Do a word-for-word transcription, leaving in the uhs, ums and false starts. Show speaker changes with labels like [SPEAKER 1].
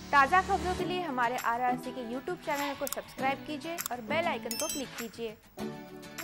[SPEAKER 1] ताज़ा खबरों के लिए हमारे आर आर सी के यूट्यूब चैनल को सब्सक्राइब कीजिए और बेल आइकन को क्लिक कीजिए।